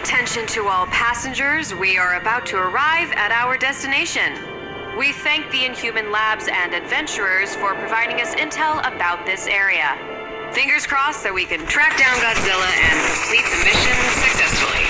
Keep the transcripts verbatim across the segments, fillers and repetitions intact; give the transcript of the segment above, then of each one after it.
Attention to all passengers, we are about to arrive at our destination. We thank the Inhuman Labs and adventurers for providing us intel about this area. Fingers crossed that we can track down Godzilla and complete the mission successfully.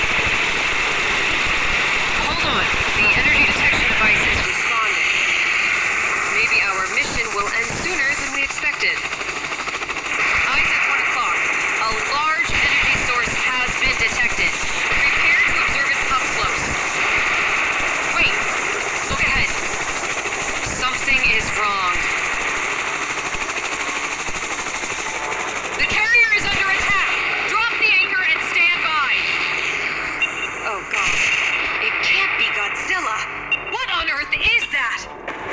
Hold on, the energy detection device is responding. Maybe our mission will end sooner than we expected. Eyes at one o'clock. A large energy source has been detected. Prepare to observe it up close. Wait, look ahead. Something is wrong. The carrier is under attack! Drop the anchor and stand by! Oh god. It can't be Godzilla! What on earth is that?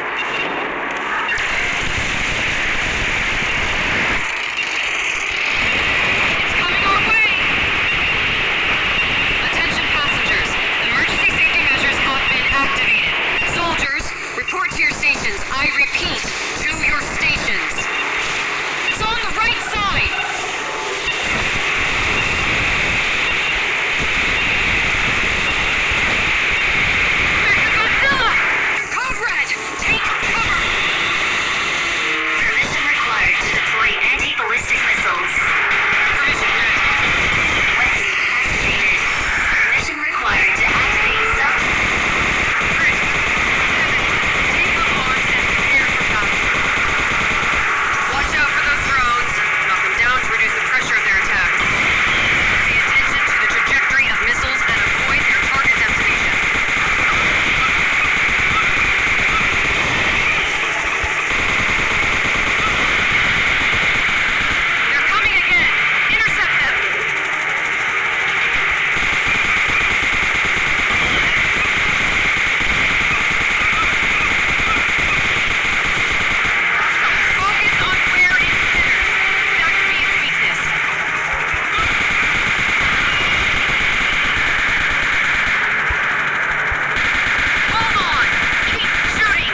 It's coming our way! Attention passengers. Emergency safety measures have been activated. Soldiers, report to your stations. I repeat, to your stations. It's on the right side! Mechagodzilla! Comrade, take cover! Permission required to deploy anti-ballistic missiles. Permission granted. Weapons activated. Permission required to activate sub... Chris, Kevin, take up arms and prepare for battle. Watch out for those drones. Knock them down to reduce the pressure of their attacks. Pay attention to the trajectory of missiles and avoid their target destination. They're coming again! Intercept them! Focus on where it's centered. That means weakness. Hold on! Keep shooting!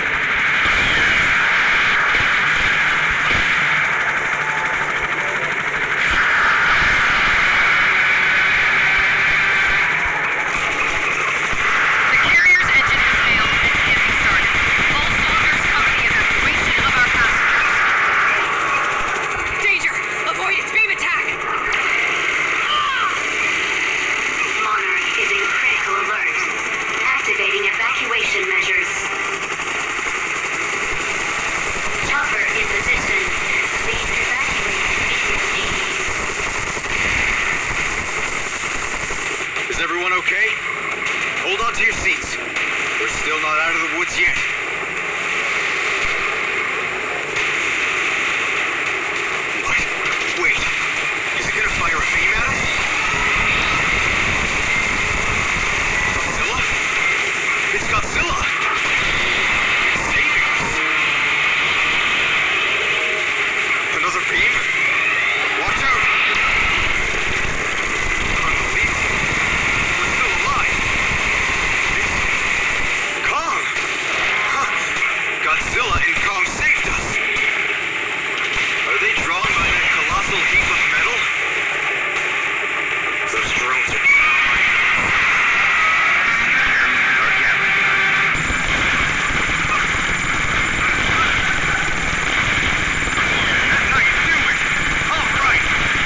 The carrier's engine has failed and can't be started. All soldiers cover the evacuation of our passengers. Danger! Avoid its beam attack! Monarch is in critical alert. Activating evacuation measures. Chopper in position. Please evacuate immediately. Is everyone okay? Hold on to your seats. We're still not out of the woods yet. What? Wait. Is it gonna fire a beam at us? Godzilla? It's Godzilla! It's saving us! Another beam? Watch out! Unbelievable. We're still alive. It's Kong! Huh. Godzilla and Kong saved us! Are they drawn by that colossal heap of metal? Those drones are... Our cabin. That's how you do it! All right!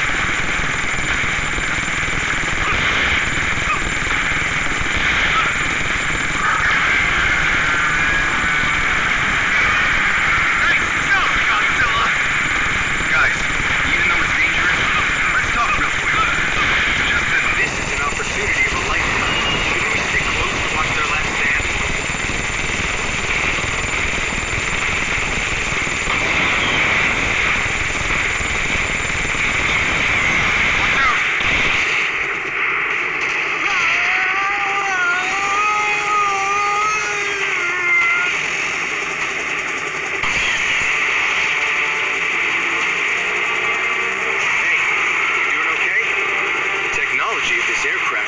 Nice job, Godzilla! Guys, even though it's dangerous, let's talk real quick. Just that this is an opportunity of a lifetime. Shouldn't we stay close to watch their last stand? Watch out! Hey, you doing okay? The technology of this aircraft